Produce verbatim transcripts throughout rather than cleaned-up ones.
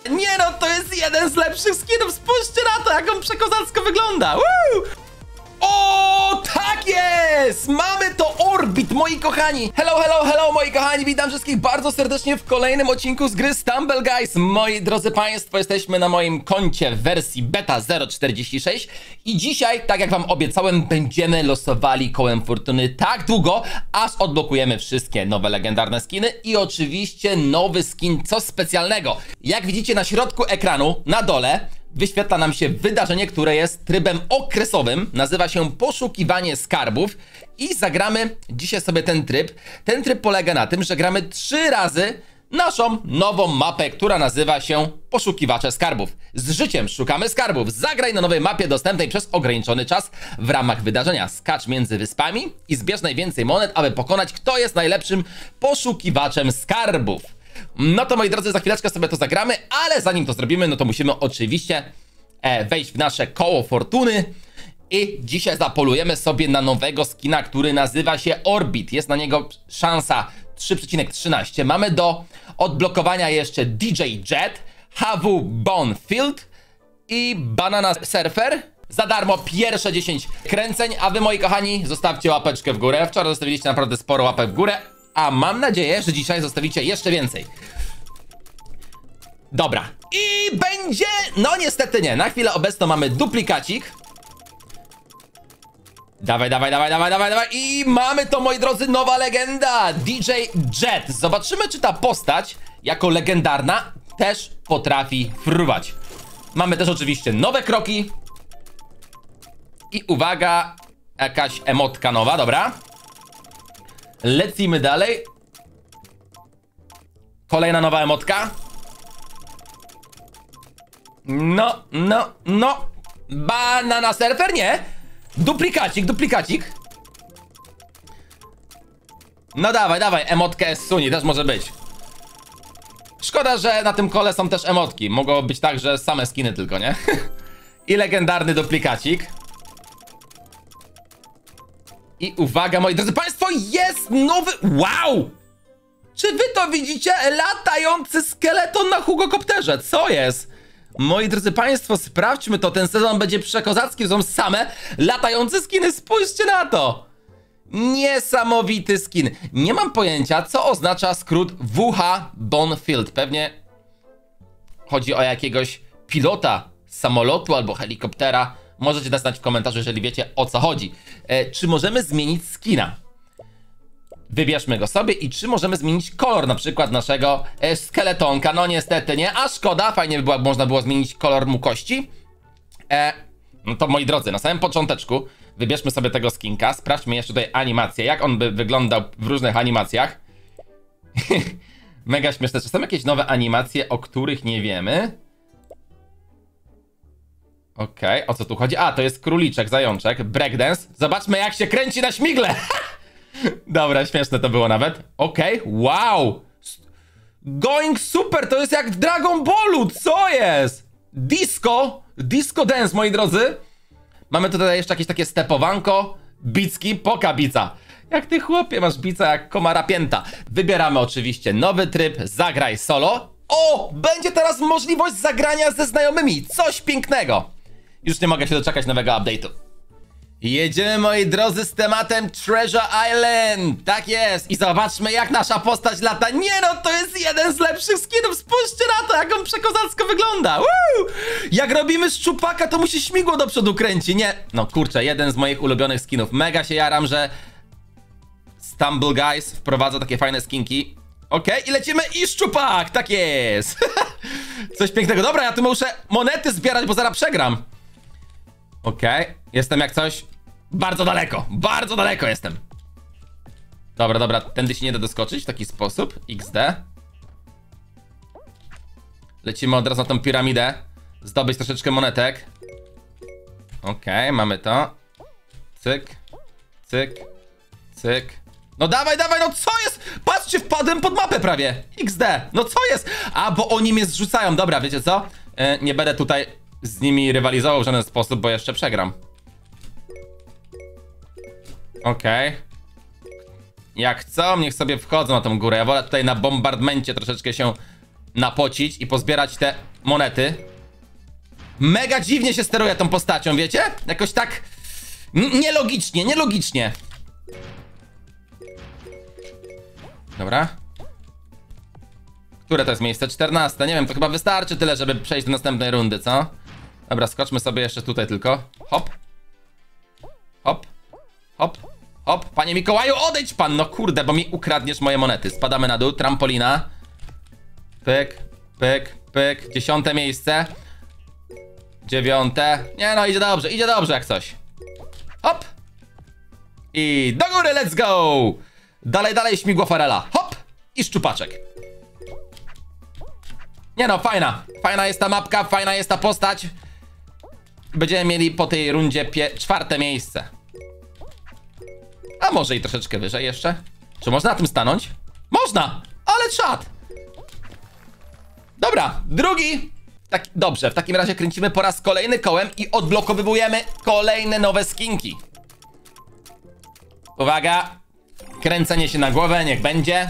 Nie no, to jest jeden z lepszych skinów. Spójrzcie na to, jak on przekozacko wygląda. Woo! O, tak jest! Mamy to Orbit, moi kochani! Hello, hello, hello, moi kochani! Witam wszystkich bardzo serdecznie w kolejnym odcinku z gry Stumble Guys. Moi drodzy państwo, jesteśmy na moim koncie w wersji beta zero czterdzieści sześć i dzisiaj, tak jak wam obiecałem, będziemy losowali kołem fortuny tak długo, aż odblokujemy wszystkie nowe legendarne skiny i oczywiście nowy skin, co specjalnego. Jak widzicie na środku ekranu, na dole, wyświetla nam się wydarzenie, które jest trybem okresowym, nazywa się poszukiwanie skarbów i zagramy dzisiaj sobie ten tryb. Ten tryb polega na tym, że gramy trzy razy naszą nową mapę, która nazywa się Poszukiwacze Skarbów. Z życiem szukamy skarbów. Zagraj na nowej mapie dostępnej przez ograniczony czas w ramach wydarzenia. Skacz między wyspami i zbierz najwięcej monet, aby pokonać, kto jest najlepszym poszukiwaczem skarbów. No to moi drodzy, za chwileczkę sobie to zagramy, ale zanim to zrobimy, no to musimy oczywiście e, wejść w nasze koło fortuny i dzisiaj zapolujemy sobie na nowego skina, który nazywa się Orbit. Jest na niego szansa trzy przecinek trzynaście. Mamy do odblokowania jeszcze D J Jet, H W Bonfield i Banana Surfer. Za darmo pierwsze dziesięć kręceń, a wy, moi kochani, zostawcie łapeczkę w górę. Wczoraj zostawiliście naprawdę sporo łapek w górę, a mam nadzieję, że dzisiaj zostawicie jeszcze więcej. Dobra. I będzie... No niestety nie. Na chwilę obecną mamy duplikacik. Dawaj, dawaj, dawaj, dawaj, dawaj, dawaj. I mamy to, moi drodzy, nowa legenda. D J Jet. Zobaczymy, czy ta postać, jako legendarna, też potrafi fruwać. Mamy też oczywiście nowe kroki. I uwaga, jakaś emotka nowa, dobra. Lecimy dalej. Kolejna nowa emotka. No, no, no. Banana Surfer? Nie. Duplikacik, duplikacik. No dawaj, dawaj. Emotkę z Suni też może być. Szkoda, że na tym kole są też emotki. Mogło być tak, że same skiny tylko, nie? I legendarny duplikacik. I uwaga, moi drodzy państwo, jest nowy... Wow! Czy wy to widzicie? Latający skeleton na hugokopterze. Co jest? Moi drodzy państwo, sprawdźmy to. Ten sezon będzie przekozacki. Są same latające skiny. Spójrzcie na to. Niesamowity skin. Nie mam pojęcia, co oznacza skrót W H Bonfield. Pewnie chodzi o jakiegoś pilota samolotu albo helikoptera. Możecie nas znać w komentarzu, jeżeli wiecie, o co chodzi. E, czy możemy zmienić skina? Wybierzmy go sobie i czy możemy zmienić kolor na przykład naszego e, skeletonka? No niestety nie, a szkoda, fajnie by było, można było zmienić kolor mu kości. E, no to moi drodzy, na samym począteczku wybierzmy sobie tego skinka, sprawdźmy jeszcze tutaj animację, jak on by wyglądał w różnych animacjach. Mega śmieszne, czy są jakieś nowe animacje, o których nie wiemy? Okej, okay, o co tu chodzi? A, to jest króliczek, zajączek, breakdance. Zobaczmy, jak się kręci na śmigle. Dobra, śmieszne to było nawet. Okej, okay, wow. Going super, to jest jak w Dragon Ballu, co jest? Disco, disco dance, moi drodzy. Mamy tutaj jeszcze jakieś takie stepowanko. Bicki, poka bica. Jak ty, chłopie, masz bica jak komara pięta. Wybieramy oczywiście nowy tryb, zagraj solo. O, będzie teraz możliwość zagrania ze znajomymi. Coś pięknego. Już nie mogę się doczekać nowego update'u. Jedziemy, moi drodzy, z tematem Treasure Island. Tak jest. I zobaczmy, jak nasza postać lata. Nie no, to jest jeden z lepszych skinów. Spójrzcie na to, jak on przekozacko wygląda. Woo! Jak robimy szczupaka, to mu się śmigło do przodu kręci. Nie. No kurczę, jeden z moich ulubionych skinów. Mega się jaram, że Stumble Guys wprowadza takie fajne skinki. Okej, okay, i lecimy i szczupak. Tak jest. Coś pięknego. Dobra, ja tu muszę monety zbierać, bo zaraz przegram. Okej, okay. Jestem jak coś bardzo daleko, bardzo daleko jestem. Dobra, dobra, tędy się nie da doskoczyć w taki sposób. X D. Lecimy od razu na tą piramidę. Zdobyć troszeczkę monetek. Okej, okay, mamy to. Cyk, cyk, cyk. No dawaj, dawaj, no co jest? Patrzcie, wpadłem pod mapę prawie. X D, no co jest? A, bo oni mnie zrzucają. Dobra, wiecie co? Yy, nie będę tutaj z nimi rywalizował w żaden sposób, bo jeszcze przegram. Okej. Okay. Jak chcą, niech sobie wchodzą na tą górę. Ja wolę tutaj na bombardmencie troszeczkę się napocić i pozbierać te monety. Mega dziwnie się steruje tą postacią, wiecie? Jakoś tak... Nielogicznie, nielogicznie. Dobra. Które to jest miejsce? czternaste. Nie wiem, to chyba wystarczy tyle, żeby przejść do następnej rundy, co? Dobra, skoczmy sobie jeszcze tutaj tylko. Hop. Hop. Hop. Hop. Panie Mikołaju, odejdź pan! No kurde, bo mi ukradniesz moje monety. Spadamy na dół, trampolina. Pyk, pyk, pyk. Dziesiąte miejsce. Dziewiąte. Nie no, idzie dobrze, idzie dobrze jak coś. Hop. I do góry, let's go! Dalej, dalej, śmigłofarela. Hop! I szczupaczek. Nie no, fajna. Fajna jest ta mapka, fajna jest ta postać. Będziemy mieli po tej rundzie czwarte miejsce. A może i troszeczkę wyżej jeszcze? Czy można na tym stanąć? Można! Ale czad! Dobra, drugi. Tak, dobrze, w takim razie kręcimy po raz kolejny kołem i odblokowujemy kolejne nowe skinki. Uwaga! Kręcenie się na głowę, niech będzie.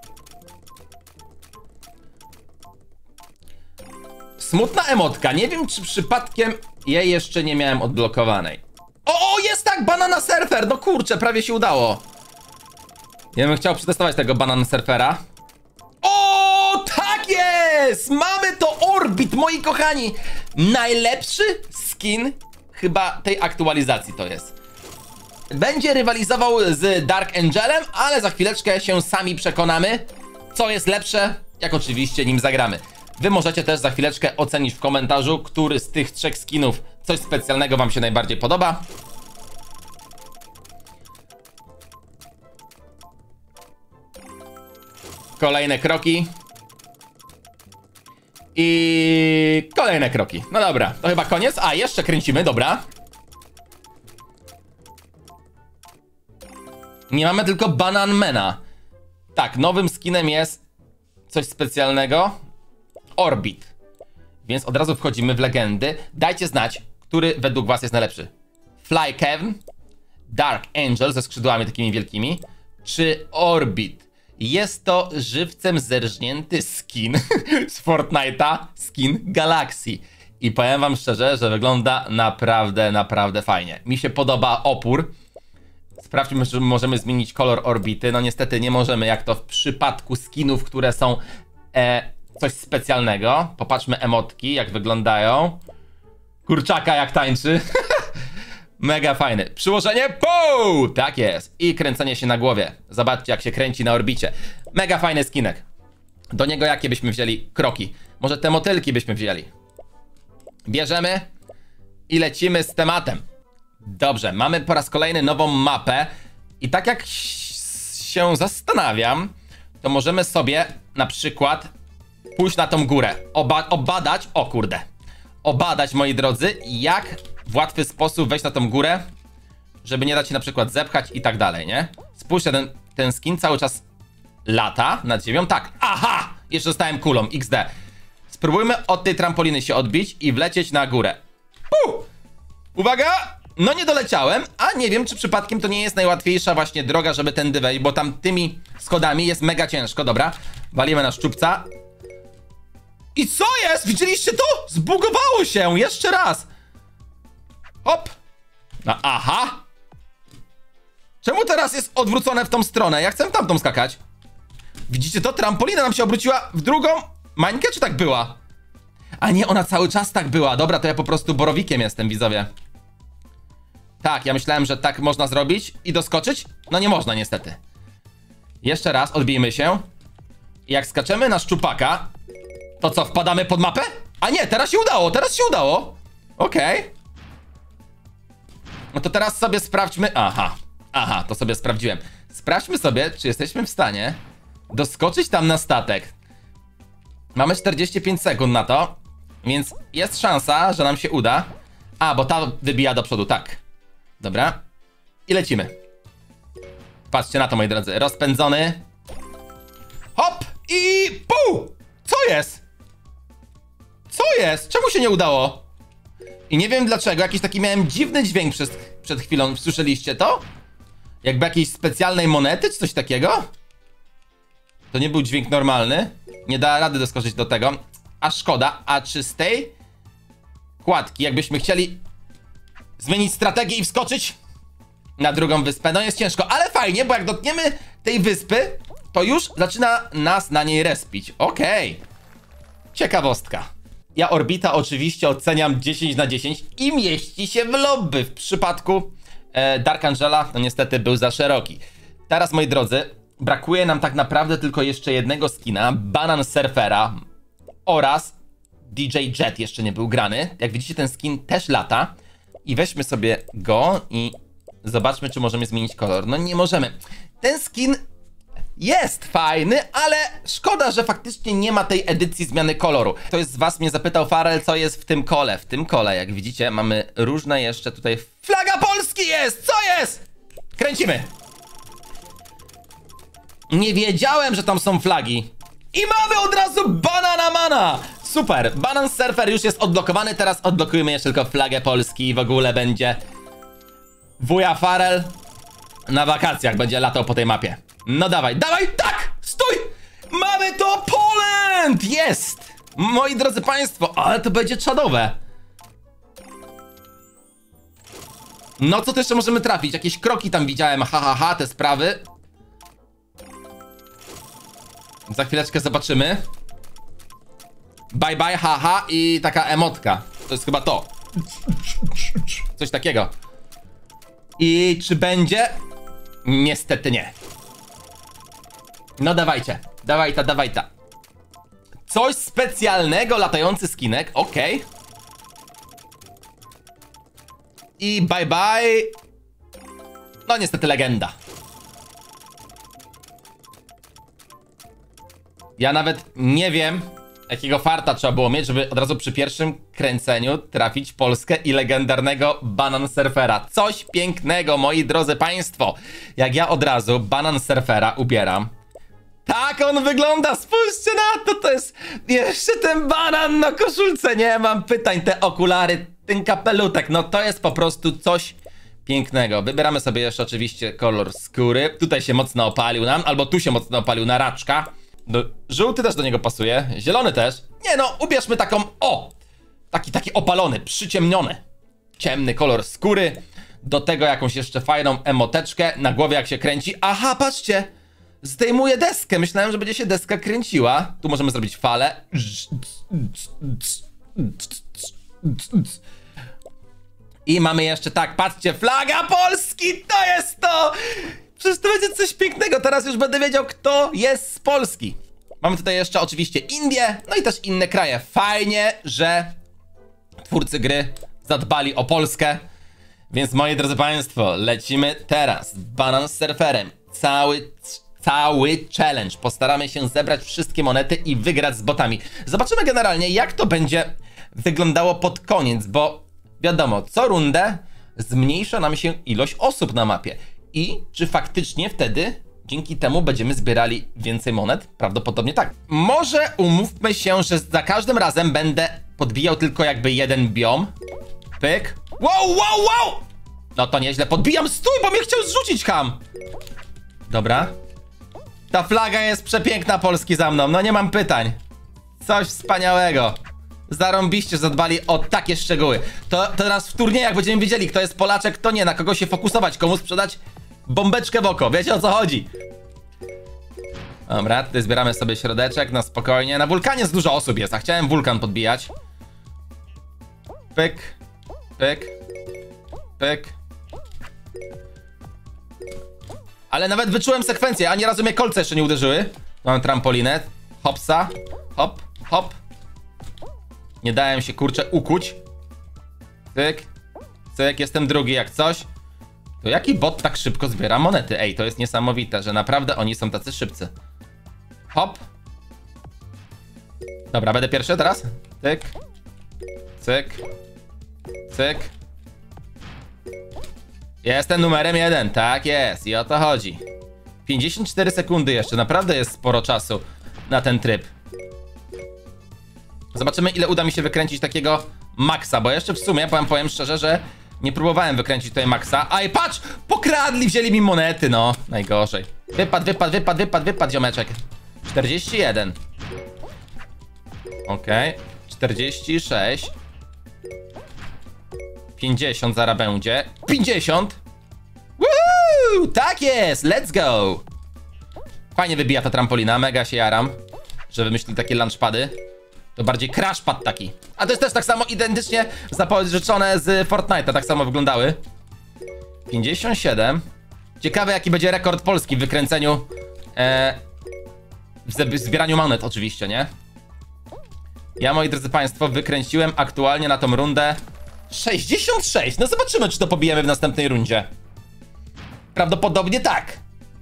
Smutna emotka. Nie wiem, czy przypadkiem jej jeszcze nie miałem odblokowanej. O, o, jest tak! Banana Surfer! No kurczę, prawie się udało. Ja bym chciał przetestować tego Banana Surfera. O, tak jest! Mamy to Orbit, moi kochani! Najlepszy skin chyba tej aktualizacji to jest. Będzie rywalizował z Dark Angelem, ale za chwileczkę się sami przekonamy, co jest lepsze, jak oczywiście nim zagramy. Wy możecie też za chwileczkę ocenić w komentarzu, który z tych trzech skinów coś specjalnego wam się najbardziej podoba. Kolejne kroki. I kolejne kroki. No dobra, to chyba koniec. A, jeszcze kręcimy, dobra. Nie mamy tylko Bananmana. Tak, nowym skinem jest coś specjalnego. Orbit. Więc od razu wchodzimy w legendy. Dajcie znać, który według was jest najlepszy. Fly Kevin, Dark Angel ze skrzydłami takimi wielkimi, czy Orbit? Jest to żywcem zerżnięty skin z Fortnite'a, skin Galaxy. I powiem wam szczerze, że wygląda naprawdę, naprawdę fajnie. Mi się podoba opór. Sprawdźmy, czy możemy zmienić kolor orbity. No niestety nie możemy, jak to w przypadku skinów, które są e, coś specjalnego. Popatrzmy emotki, jak wyglądają. Kurczaka jak tańczy. Mega fajny. Przyłożenie, puu! Tak jest. I kręcenie się na głowie. Zobaczcie, jak się kręci na orbicie. Mega fajny skinek. Do niego jakie byśmy wzięli kroki? Może te motylki byśmy wzięli. Bierzemy i lecimy z tematem. Dobrze, mamy po raz kolejny nową mapę. I tak jak się zastanawiam, to możemy sobie na przykład pójść na tą górę. Oba obadać, o kurde. Obadać, moi drodzy, jak w łatwy sposób wejść na tą górę, żeby nie dać się na przykład zepchać i tak dalej, nie? Spójrzcie, ten, ten skin cały czas lata nad ziemią. Tak, aha! Jeszcze dostałem kulą, iks de. Spróbujmy od tej trampoliny się odbić i wlecieć na górę. Puh! Uwaga! No nie doleciałem, a nie wiem, czy przypadkiem to nie jest najłatwiejsza właśnie droga, żeby tędy wejść, bo tam tymi schodami jest mega ciężko. Dobra, walimy na szczupca. I co jest? Widzieliście to? Zbugowało się! Jeszcze raz! Hop! No aha! Czemu teraz jest odwrócone w tą stronę? Ja chcę w tamtą skakać. Widzicie to? Trampolina nam się obróciła w drugą mańkę, czy tak była? A nie, ona cały czas tak była. Dobra, to ja po prostu borowikiem jestem, widzowie. Tak, ja myślałem, że tak można zrobić i doskoczyć. No nie można niestety. Jeszcze raz, odbijmy się. I jak skaczemy na szczupaka, to co, wpadamy pod mapę? A nie, teraz się udało, teraz się udało. Okej. Okay. No to teraz sobie sprawdźmy. Aha, aha, to sobie sprawdziłem. Sprawdźmy sobie, czy jesteśmy w stanie doskoczyć tam na statek. Mamy czterdzieści pięć sekund na to, więc jest szansa, że nam się uda. A, bo ta wybija do przodu, tak. Dobra. I lecimy. Patrzcie na to, moi drodzy. Rozpędzony. Hop! I pu! Co jest? Co jest? Czemu się nie udało? I nie wiem dlaczego. Jakiś taki miałem dziwny dźwięk przed, przed chwilą. Słyszeliście to? Jakby jakiejś specjalnej monety, czy coś takiego? To nie był dźwięk normalny. Nie da rady doskoczyć do tego. a szkoda. A czy z tej kładki, jakbyśmy chcieli zmienić strategię i wskoczyć na drugą wyspę, no jest ciężko, ale fajnie, bo jak dotkniemy tej wyspy, to już zaczyna nas na niej respić. Okej. Okay. Ciekawostka. Ja Orbita oczywiście oceniam dziesięć na dziesięć i mieści się w lobby. W przypadku e, Dark Angela, no niestety był za szeroki. Teraz, moi drodzy, brakuje nam tak naprawdę tylko jeszcze jednego skina, Banan Surfera oraz D J Jet jeszcze nie był grany. Jak widzicie, ten skin też lata. I weźmy sobie go i zobaczmy, czy możemy zmienić kolor. No nie możemy. Ten skin jest fajny, ale szkoda, że faktycznie nie ma tej edycji zmiany koloru. Ktoś z was mnie zapytał, Farel, co jest w tym kole. W tym kole, jak widzicie, mamy różne jeszcze tutaj... Flaga Polski jest! Co jest? Kręcimy! Nie wiedziałem, że tam są flagi. I mamy od razu Banana Mana! Super! Banan Surfer już jest odblokowany, teraz odblokujemy jeszcze tylko flagę Polski i w ogóle będzie... Wuja Farel na wakacjach będzie latał po tej mapie. No dawaj, dawaj, tak! Stój! Mamy to Poland! Jest! Moi drodzy państwo, ale to będzie czadowe. No co tu jeszcze możemy trafić? Jakieś kroki tam widziałem, ha ha ha, te sprawy. Za chwileczkę zobaczymy. Bye bye, haha i taka emotka. To jest chyba to. Coś takiego. I czy będzie? Niestety nie. No dawajcie, dawaj ta, dawaj ta. Coś specjalnego, latający skinek, okej. Okay. I bye bye. No niestety legenda. Ja nawet nie wiem, jakiego farta trzeba było mieć, żeby od razu przy pierwszym kręceniu trafić Polskę i legendarnego Banan Surfera. Coś pięknego, moi drodzy państwo. Jak ja od razu Banan Surfera ubieram. Tak on wygląda, spójrzcie na to, to jest jeszcze ten banan na koszulce, nie mam pytań, te okulary, ten kapelutek, no to jest po prostu coś pięknego. Wybieramy sobie jeszcze oczywiście kolor skóry, tutaj się mocno opalił nam, albo tu się mocno opalił na raczka. No, żółty też do niego pasuje, zielony też. Nie no, ubierzmy taką, o, taki, taki opalony, przyciemniony, ciemny kolor skóry, do tego jakąś jeszcze fajną emoteczkę, na głowie jak się kręci, aha, patrzcie. Zdejmuję deskę. Myślałem, że będzie się deska kręciła. Tu możemy zrobić falę. I mamy jeszcze tak, patrzcie, flaga Polski, to jest to! Przecież to będzie coś pięknego. Teraz już będę wiedział, kto jest z Polski. Mamy tutaj jeszcze oczywiście Indię, no i też inne kraje. Fajnie, że twórcy gry zadbali o Polskę. Więc moi drodzy państwo, lecimy teraz Banan Surferem. Cały... Cały challenge. Postaramy się zebrać wszystkie monety i wygrać z botami. Zobaczymy generalnie, jak to będzie wyglądało pod koniec, bo wiadomo, co rundę zmniejsza nam się ilość osób na mapie. I czy faktycznie wtedy dzięki temu będziemy zbierali więcej monet? Prawdopodobnie tak. Może umówmy się, że za każdym razem będę podbijał tylko jakby jeden biom. Pyk. Wow, wow, wow! No to nieźle podbijam. Stój, bo mnie chciał zrzucić ham. Dobra. Ta flaga jest przepiękna, Polski za mną, no nie mam pytań. Coś wspaniałego. Zarąbiście zadbali o takie szczegóły. To, to teraz w turniejach będziemy wiedzieli, kto jest Polaczek, kto nie, na kogo się fokusować, komu sprzedać bombeczkę w oko, wiecie o co chodzi. Dobra, tutaj zbieramy sobie środeczek, na spokojnie. Na wulkanie z dużo osób jest, a chciałem wulkan podbijać. Pyk, pyk, pyk. Ale nawet wyczułem sekwencję, ani razu mnie kolce jeszcze nie uderzyły. Mam trampolinę. Hopsa. Hop, hop. Nie dałem się, kurczę, ukuć. Cyk. Cyk, jestem drugi jak coś. To jaki bot tak szybko zbiera monety? Ej, to jest niesamowite, że naprawdę oni są tacy szybcy. Hop. Dobra, będę pierwszy teraz. Cyk. Cyk. Cyk. Jestem numerem jeden, tak jest, i o to chodzi. pięćdziesiąt cztery sekundy jeszcze, naprawdę jest sporo czasu na ten tryb. Zobaczymy, ile uda mi się wykręcić takiego maksa, bo jeszcze w sumie, powiem, powiem szczerze, że nie próbowałem wykręcić tutaj maksa. Aj, patrz! Pokradli, wzięli mi monety, no. Najgorzej. Wypad, wypad, wypad, wypad, wypad, ziomeczek. czterdzieści jeden. Okej. Okay. czterdzieści sześć. pięćdziesiąt zaraz będzie. pięćdziesiąt. Woohoo! Tak jest! Let's go! Fajnie wybija ta trampolina, mega się jaram, że wymyślili takie launchpady. To bardziej crashpad taki. A to jest też tak samo identycznie zapożyczone z Fortnite'a, tak samo wyglądały. pięćdziesiąt siedem. Ciekawe jaki będzie rekord Polski w wykręceniu, e, w zbieraniu monet oczywiście, nie? Ja, moi drodzy państwo, wykręciłem aktualnie na tą rundę sześćdziesiąt sześć. No zobaczymy, czy to pobijemy w następnej rundzie. Prawdopodobnie tak.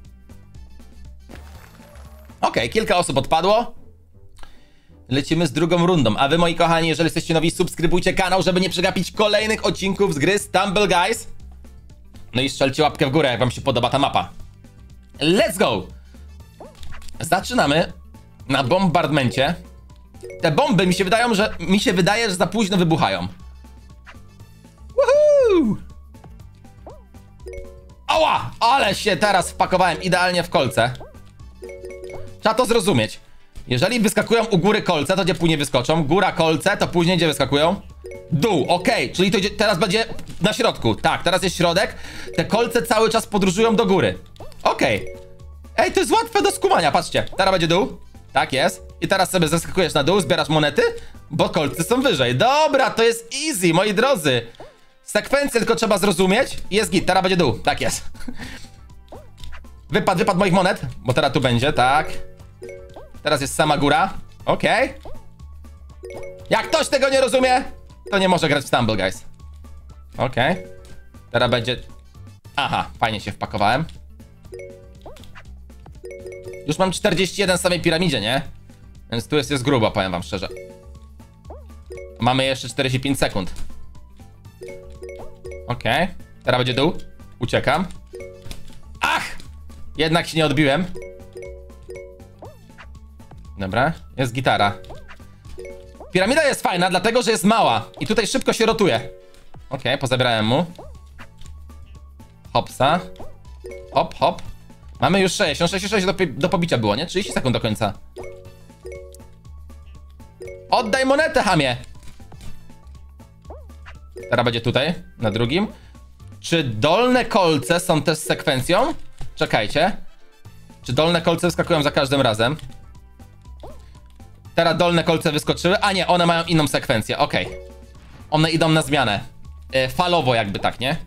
Okej, okay, kilka osób odpadło. Lecimy z drugą rundą. A wy, moi kochani, jeżeli jesteście nowi, subskrybujcie kanał, żeby nie przegapić kolejnych odcinków z gry Stumble Guys. No i strzelcie łapkę w górę, jak wam się podoba ta mapa. Let's go! Zaczynamy na bombardmencie. Te bomby mi się wydają, że... Mi się wydaje, że za późno wybuchają. Woohoo! Ała! Ale się teraz wpakowałem idealnie w kolce. Trzeba to zrozumieć. Jeżeli wyskakują u góry kolce, to gdzie później wyskoczą? Góra kolce, to później gdzie wyskakują? Dół, okej, okay. Czyli to idzie, teraz będzie na środku. Tak, teraz jest środek. Te kolce cały czas podróżują do góry. Okej. Okay. Ej, to jest łatwe do skumania, patrzcie. Teraz będzie dół. Tak jest. I teraz sobie zeskakujesz na dół, zbierasz monety, bo kolce są wyżej. Dobra, to jest easy, moi drodzy. Sekwencję tylko trzeba zrozumieć. Jest git, teraz będzie dół. Tak jest. Wypad, wypad moich monet, bo teraz tu będzie, tak. Teraz jest sama góra. Okej. Okay. Jak ktoś tego nie rozumie, to nie może grać w Stumble Guys. Okej. Okay. Teraz będzie... Aha, fajnie się wpakowałem. Już mam czterdzieści jeden w samej piramidzie, nie? Więc tu jest, jest grubo, powiem wam szczerze. Mamy jeszcze czterdzieści pięć sekund. Okej. Okay. Teraz będzie dół. Uciekam. Ach! Jednak się nie odbiłem. Dobra, jest gitara. Piramida jest fajna, dlatego że jest mała. I tutaj szybko się rotuje. Okej, okay, pozabierałem mu. Hopsa. Hop, hop. Mamy już sześćdziesiąt, sześćdziesiąt sześć do, do pobicia było, nie? trzydzieści sekund do końca. Oddaj monetę, chamie! Teraz będzie tutaj, na drugim. Czy dolne kolce są też z sekwencją? Czekajcie. Czy dolne kolce wyskakują za każdym razem? Teraz dolne kolce wyskoczyły. A nie, one mają inną sekwencję, okej. Okay. One idą na zmianę. E, falowo jakby tak, nie?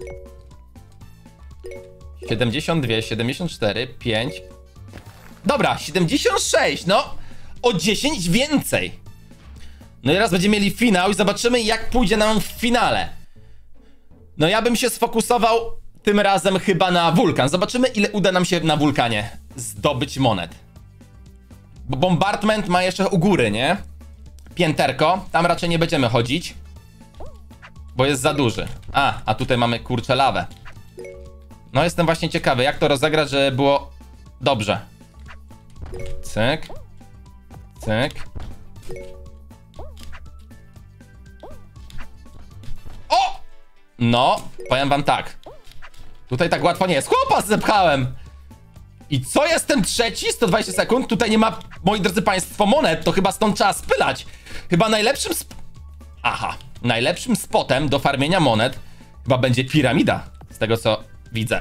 siedemdziesiąt dwa, siedemdziesiąt cztery, pięć. Dobra, siedemdziesiąt sześć, no. O dziesięć więcej. No i teraz będziemy mieli finał i zobaczymy, jak pójdzie nam w finale. No ja bym się sfokusował tym razem chyba na wulkan. Zobaczymy, ile uda nam się na wulkanie zdobyć monet. Bo bombardment ma jeszcze u góry, nie? Pięterko. Tam raczej nie będziemy chodzić, bo jest za duży. A, a tutaj mamy kurczę lawę. No jestem właśnie ciekawy, jak to rozegrać, żeby było dobrze. Cyk. Cyk. O! No, powiem wam tak. Tutaj tak łatwo nie jest. Chłopa zepchałem! I co jest ten trzeci? sto dwadzieścia sekund. Tutaj nie ma, moi drodzy państwo, monet. To chyba stąd trzeba spylać. Chyba najlepszym sp... Aha. Najlepszym spotem do farmienia monet chyba będzie piramida. Z tego co widzę.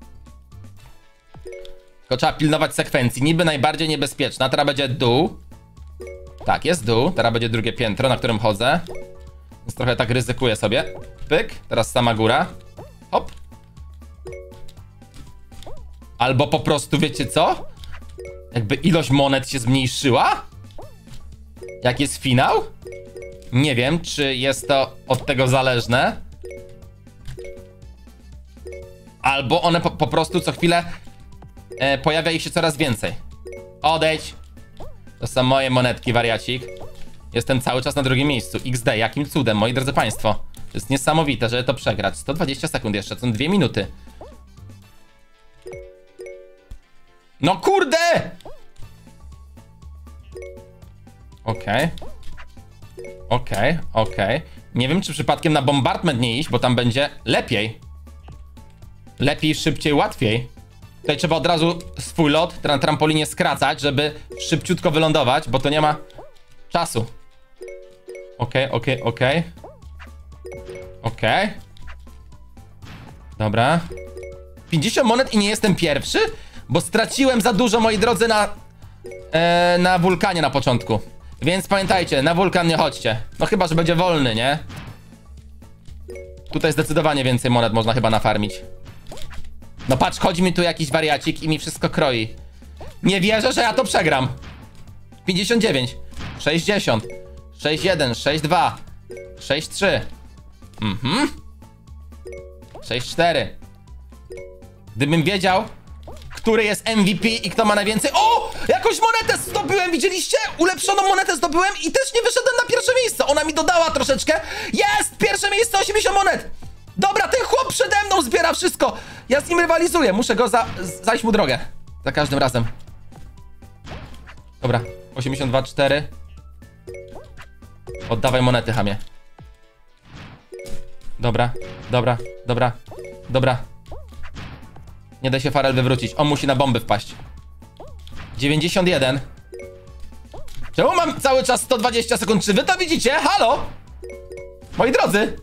Tylko trzeba pilnować sekwencji. Niby najbardziej niebezpieczna. Teraz będzie dół. Tak, jest dół. Teraz będzie drugie piętro, na którym chodzę. Więc trochę tak ryzykuję sobie. Pyk. Teraz sama góra. Hop. Albo po prostu, wiecie co? Jakby ilość monet się zmniejszyła? Jak jest finał? Nie wiem, czy jest to od tego zależne. Albo one po, po prostu co chwilę e, pojawia ich się coraz więcej. Odejdź. To są moje monetki, wariacik. Jestem cały czas na drugim miejscu. iks de, jakim cudem, moi drodzy państwo. To jest niesamowite, żeby to przegrać. sto dwadzieścia sekund jeszcze, to są dwie minuty. No kurde! Okej. Okej, okej. Nie wiem, czy przypadkiem na bombardment nie iść, bo tam będzie lepiej. Lepiej, szybciej, łatwiej. Tutaj trzeba od razu swój lot na trampolinie skracać, żeby szybciutko wylądować, bo to nie ma czasu. Okej, okej, okej. Okej. Dobra. pięćdziesiąt monet i nie jestem pierwszy? Bo straciłem za dużo, moi drodzy, na... E, na wulkanie na początku. Więc pamiętajcie, na wulkan nie chodźcie. No chyba, że będzie wolny, nie? Tutaj zdecydowanie więcej monet można chyba nafarmić. No patrz, chodzi mi tu jakiś wariacik i mi wszystko kroi. Nie wierzę, że ja to przegram. pięćdziesiąt dziewięć, sześćdziesiąt, sześćdziesiąt jeden, sześćdziesiąt dwa, sześćdziesiąt trzy. Mhm. sześćdziesiąt cztery. Gdybym wiedział, który jest M V P i kto ma najwięcej... O! Jakąś monetę zdobyłem, widzieliście? Ulepszoną monetę zdobyłem i też nie wyszedłem na pierwsze miejsce. Ona mi dodała troszeczkę. Jest! Pierwsze miejsce, osiemdziesiąt monet! Dobra, ten chłop przede mną zbiera wszystko. Ja z nim rywalizuję, muszę go za... zajść mu drogę. Za każdym razem. Dobra, osiemdziesiąt dwa, cztery. Oddawaj monety, chamie. Dobra, dobra, dobra, dobra. Nie da się Farel wywrócić. On musi na bomby wpaść. dziewięćdziesiąt jeden. Czemu mam cały czas sto dwadzieścia sekund? Czy wy to widzicie? Halo? Moi drodzy.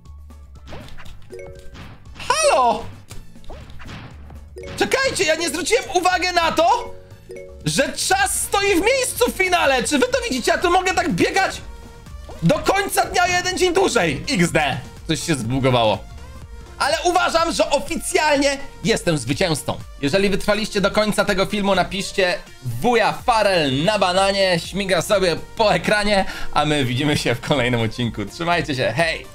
Halo? Czekajcie, ja nie zwróciłem uwagi na to, że czas stoi w miejscu w finale. Czy wy to widzicie? Ja tu mogę tak biegać do końca dnia jeden dzień dłużej. X D. Coś się zbugowało. Ale uważam, że oficjalnie jestem zwycięzcą. Jeżeli wytrwaliście do końca tego filmu, napiszcie wuja Farel na bananie, śmiga sobie po ekranie, a my widzimy się w kolejnym odcinku. Trzymajcie się, hej!